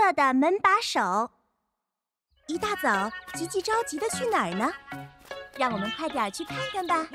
乐的门把手。一大早，吉吉着急的去哪儿呢？让我们快点去看看吧。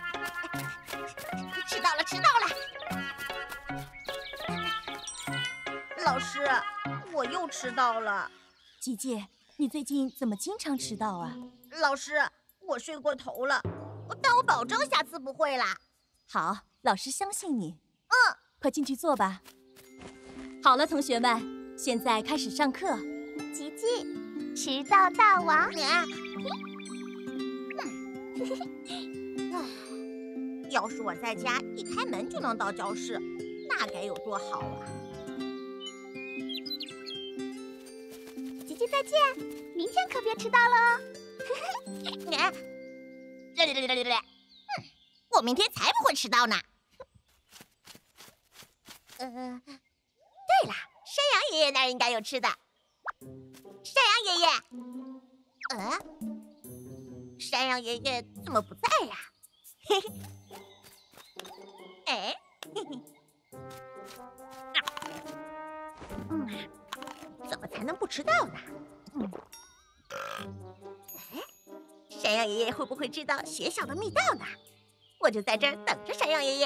迟到了，迟到了！老师，我又迟到了。 吉吉，你最近怎么经常迟到啊？ 老师，我睡过头了，但我保证下次不会啦。 好，老师相信你。 嗯， 快进去坐吧。好了，同学们，现在开始上课。 吉吉，迟到大王。 要是我在家一开门就能到教室，那该有多好啊！ 吉吉再见，明天可别迟到了哦。 我明天才不会迟到呢。对了，山羊爷爷那儿应该有吃的。山羊爷爷，山羊爷爷怎么不在呀？嘿嘿，哎，嘿嘿，怎么才能不迟到呢？山羊爷爷会不会知道学校的密道呢？我就在这儿等着山羊爷爷。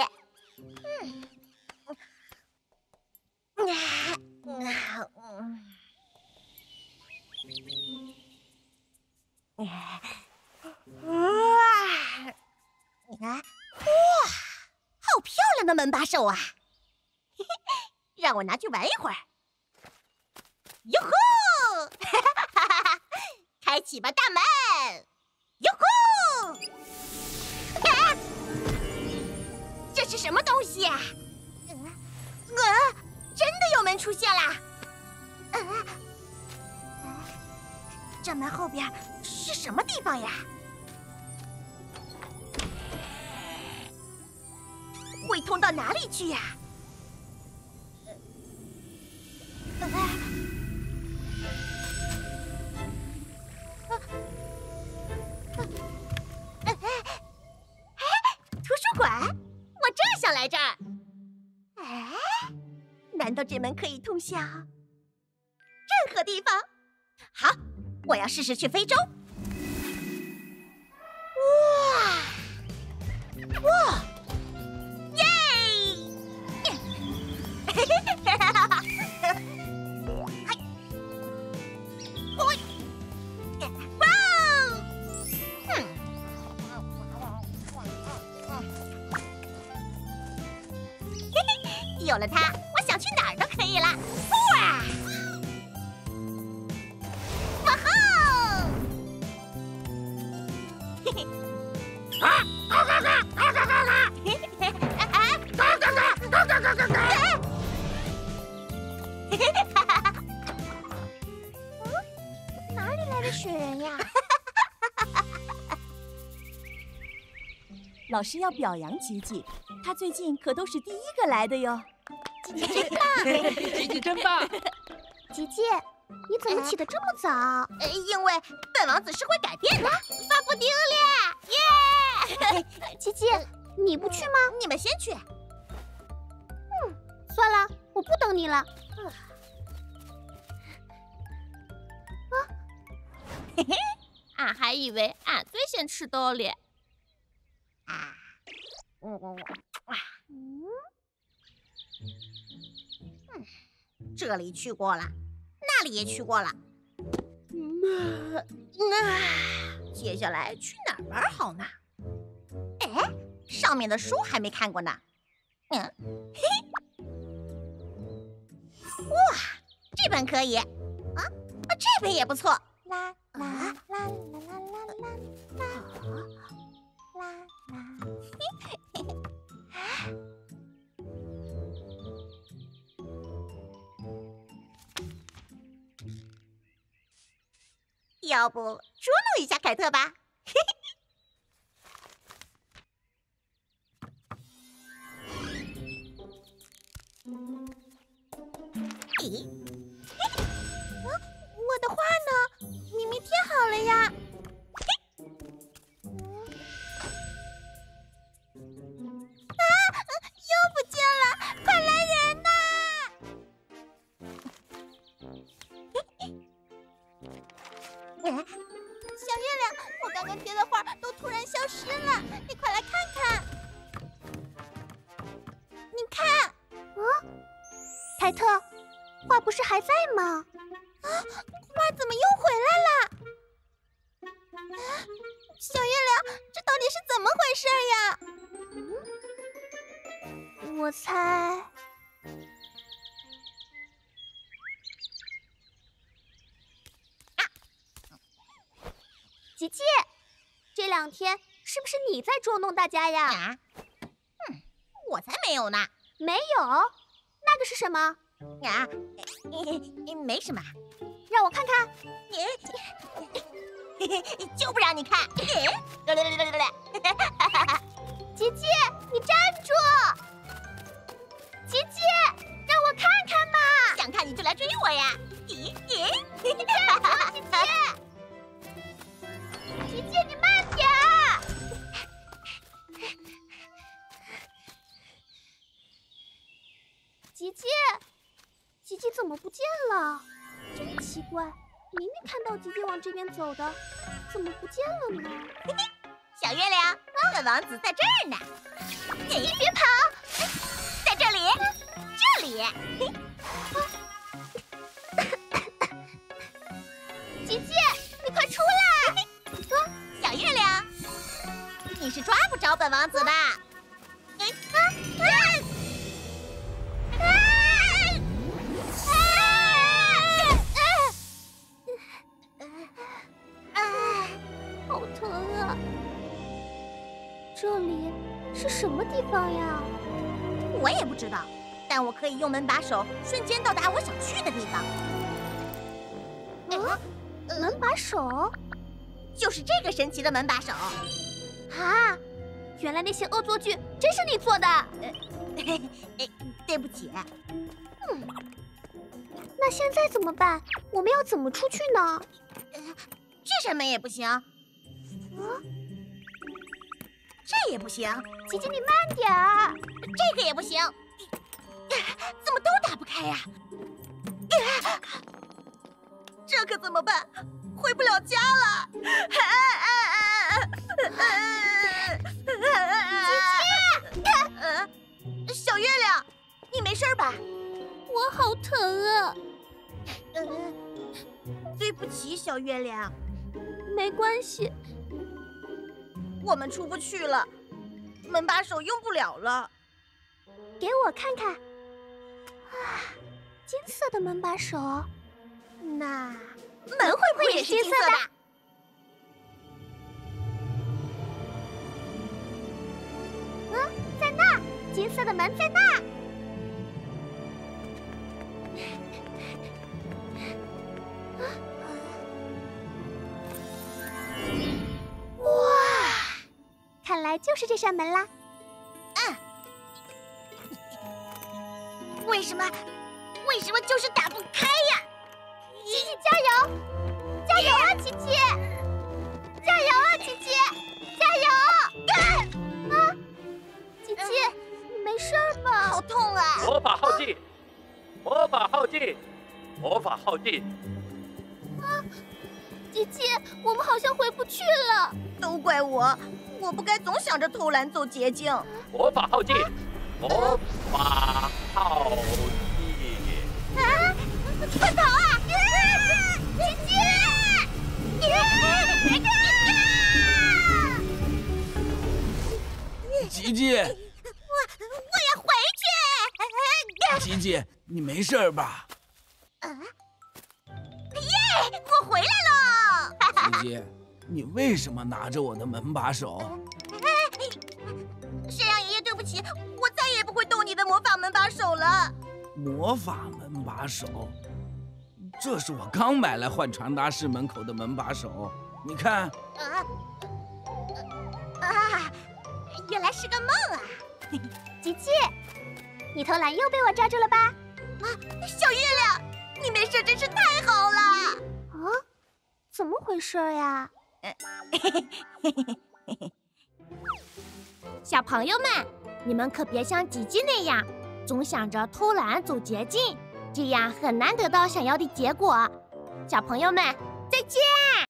哇，好漂亮的门把手啊！嘿嘿，让我拿去玩一会儿。哟吼！开启吧，大门！哟吼！啊！这是什么东西呀？真的有门出现啦！这门后边是什么地方呀？会通到哪里去呀？图书馆，我正想来这儿。难道这门可以通向任何地方？好，我要试试去非洲。哇！耶！有了它，我想去哪儿都可以了。哇！哇吼！嘿嘿！ 哪里来的雪人呀？ 老师要表扬吉吉，他最近可都是第一个来的哟。 吉吉真棒！ 吉吉真棒！ 吉吉，你怎么起得这么早？ 因为本王子是会改变的。发布丁了，耶！ 吉吉，你不去吗？ 你们先去。 算了，我不等你了。 嘿嘿，俺还以为俺最先吃到了。 这里去过了，那里也去过了。接下来去哪儿玩好呢？哎，上面的书还没看过呢。哇，这本可以。这本也不错。 啦啦啦啦啦啦啦啦啦！ 要不捉弄一下凯特吧？咦？我的画呢？明明贴好了呀！又不见了！快来人呐！ 你看， 凯特，花不是还在吗？ 花怎么又回来了？小月亮，这到底是怎么回事呀？ 我猜，吉吉，这2天是不是你在捉弄大家呀？ 我才没有呢！ 没有，那个是什么？ 没什么， 让我看看。 就不让你看！ 吉吉，你站住！吉吉，让我看看嘛！ 想看你就来追我呀！ 吉吉，你慢点儿！吉吉怎么不见了？真奇怪，明明看到吉吉往这边走的，怎么不见了呢？ 小月亮，本王子在这儿呢！ 你别跑！ 在这里，这里！ 吉吉，你快出来！ 小月亮，你是抓不着本王子的。 好疼啊！这里是什么地方呀？ 我也不知道，但我可以用门把手瞬间到达我想去的地方。 门把手？ 就是这个神奇的门把手。 啊！原来那些恶作剧真是你做的。 对不起。 那现在怎么办？我们要怎么出去呢？ 这扇门也不行。这也不行。 吉吉，你慢点儿。 这个也不行。怎么都打不开呀？这可怎么办？回不了家了。吉吉，小月亮，你没事吧？ 我好疼啊！ 对不起，小月亮。 没关系， 我们出不去了，门把手用不了了。 给我看看。啊，金色的门把手。 那门会不会也是金色的？ 在那儿，金色的门在那儿。哇，看来就是这扇门啦。 为什么就是打不开呀？ 吉吉加油！加油啊，吉吉！加油啊，吉吉！加油！啊，吉吉，你没事吧？ 好痛啊！ 魔法耗尽，魔法耗尽，魔法耗尽。 吉吉，我们好像回不去了。 都怪我不该总想着偷懒走捷径。 魔法耗尽，魔法耗尽。 快跑啊！吉吉！ 吉吉， 我要回去。 吉吉，你没事吧？ 我回来了。 吉吉，你为什么拿着我的门把手？ 山羊爷爷，对不起，我再也不会动你的魔法门把手了。 魔法门把手，这是我刚买来换传达室门口的门把手，你看。 原来是个梦啊！ 吉吉，你偷懒又被我抓住了吧？ 小月亮，你没事真是太好了。 啊，怎么回事呀？ 小朋友们，你们可别像吉吉那样，总想着偷懒走捷径，这样很难得到想要的结果。小朋友们，再见。